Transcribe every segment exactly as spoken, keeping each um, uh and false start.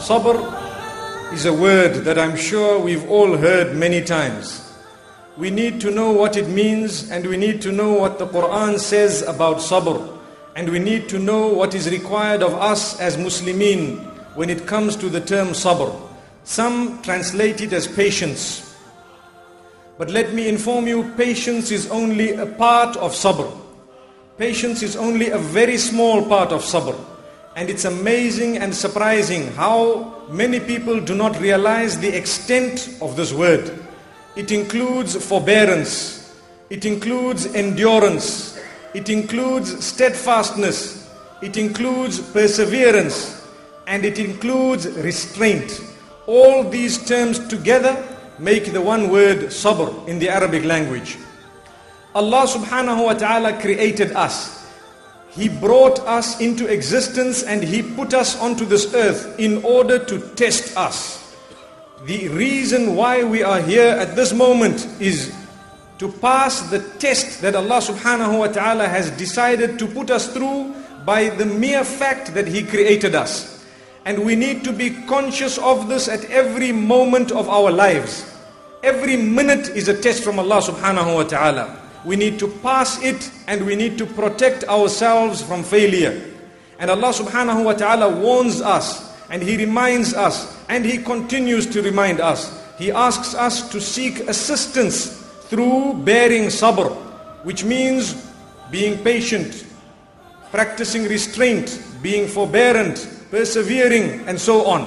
Sabr is a word that I'm sure we've all heard many times. We need to know what it means, and we need to know what the Quran says about sabr, and we need to know what is required of us as Muslimin when it comes to the term sabr. Some translate it as patience. But let me inform you, patience is only a part of sabr. Patience is only a very small part of sabr. And it's amazing and surprising how many people do not realize the extent of this word. It includes forbearance, it includes endurance, it includes steadfastness, it includes perseverance, and it includes restraint. All these terms together make the one word sabr in the Arabic language. Allah subhanahu wa ta'ala created us. He brought us into existence and He put us onto this earth in order to test us. The reason why we are here at this moment is to pass the test that Allah subhanahu wa ta'ala has decided to put us through by the mere fact that He created us. And we need to be conscious of this at every moment of our lives. Every minute is a test from Allah subhanahu wa ta'ala. We need to pass it and we need to protect ourselves from failure. And Allah subhanahu wa ta'ala warns us and He reminds us and He continues to remind us. He asks us to seek assistance through bearing sabr, which means being patient, practicing restraint, being forbearant, persevering, and so on.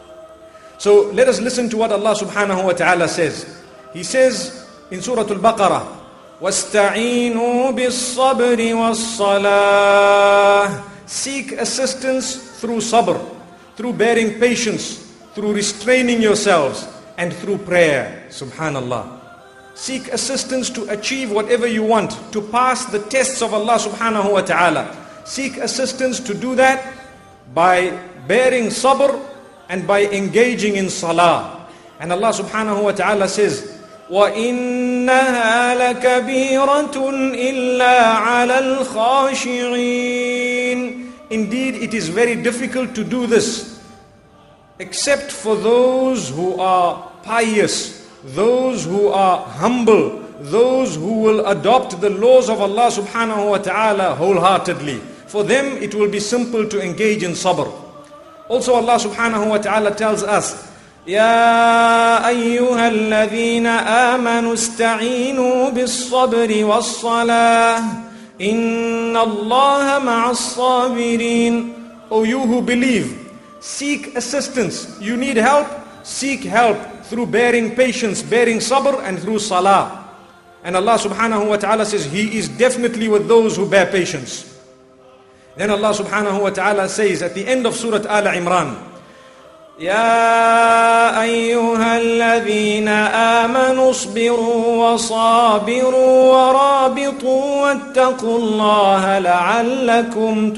So let us listen to what Allah subhanahu wa ta'ala says. He says in Surah Al-Baqarah, وَاسْتَعِينُوا بِالصَّبْرِ وَالصَّلَاةِ. Seek assistance through sabr, through bearing patience, through restraining yourselves, and through prayer. Subhanallah. Seek assistance to achieve whatever you want, to pass the tests of Allah subhanahu wa ta'ala. Seek assistance to do that by bearing sabr and by engaging in salah. And Allah subhanahu wa ta'ala says, وَإِنَّهَا لَكَبِيرَةٌ إِلَّا عَلَى الْخَاشِعِينَ. Indeed, it is very difficult to do this, except for those who are pious, those who are humble, those who will adopt the laws of Allah subhanahu wa ta'ala wholeheartedly. For them, it will be simple to engage in sabr. Also, Allah subhanahu wa ta'ala tells us, يا أيها الذين آمنوا استعينوا بالصبر والصلاة إن الله مع الصابرين. O you who believe, seek assistance. You need help, seek help through bearing patience, bearing sabr, and through salah. And Allah subhanahu wa ta'ala says He is definitely with those who bear patience. Then Allah subhanahu wa ta'ala says at the end of Surah Al Imran, يا أيها الذين آمنوا اصبروا وصابروا ورابطوا واتقوا الله لعلكم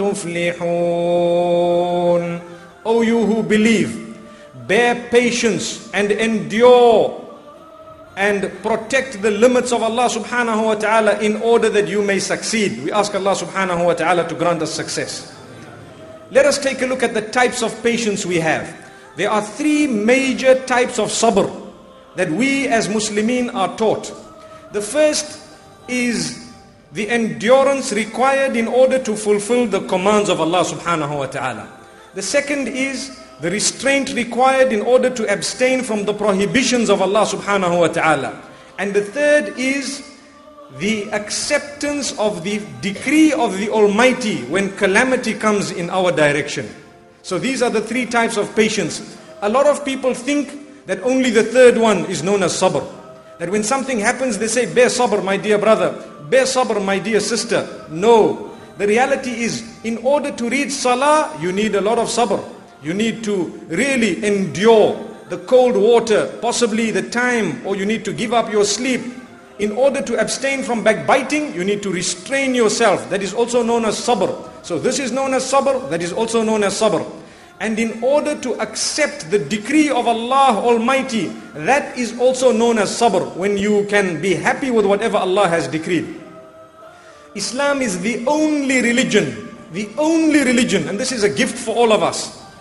تفلحون. O you who believe, bear patience and endure and protect the limits of Allah subhanahu wa ta'ala in order that you may succeed. We ask Allah subhanahu wa ta'ala to grant us success. Let us take a look at the types of patience we have. There are three major types of sabr that we as Muslimin are taught. The first is the endurance required in order to fulfill the commands of Allah subhanahu wa ta'ala. The second is the restraint required in order to abstain from the prohibitions of Allah subhanahu wa ta'ala. And the third is the acceptance of the decree of the Almighty when calamity comes in our direction. So these are the three types of patience. A lot of people think that only the third one is known as sabr. That when something happens, they say, bear sabr, my dear brother. Bear sabr, my dear sister. No. The reality is, in order to read salah, you need a lot of sabr. You need to really endure the cold water, possibly the time, or you need to give up your sleep. In order to abstain from backbiting, you need to restrain yourself. That is also known as sabr. So this is known as sabr, that is also known as sabr. And in order to accept the decree of Allah Almighty, that is also known as sabr, when you can be happy with whatever Allah has decreed. Islam is the only religion, the only religion, and this is a gift for all of us.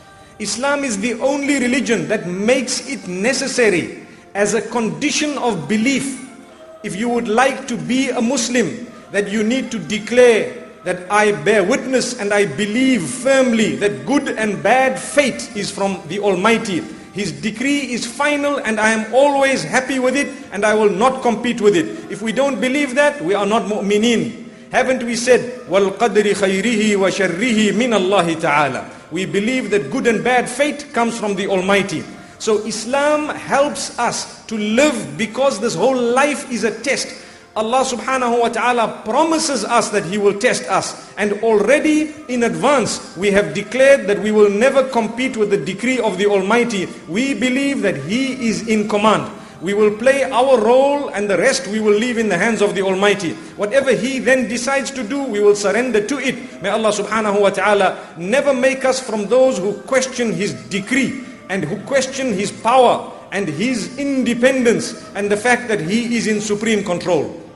Islam is the only religion that makes it necessary as a condition of belief. If you would like to be a Muslim, that you need to declare that I bear witness and I believe firmly that good and bad fate is from the Almighty. His decree is final and I am always happy with it and I will not compete with it. If we don't believe that, we are not mu'mineen. Haven't we said, وَالْقَدْرِ خَيْرِهِ وَشَرِّهِ مِنَ اللَّهِ تَعَالَى. We believe that good and bad fate comes from the Almighty. So Islam helps us to live because this whole life is a test. Allah subhanahu wa ta'ala promises us that He will test us. And already in advance we have declared that we will never compete with the decree of the Almighty. We believe that He is in command. We will play our role and the rest we will leave in the hands of the Almighty. Whatever He then decides to do, we will surrender to it. May Allah subhanahu wa ta'ala never make us from those who question His decree and who question His power and His independence and the fact that He is in supreme control.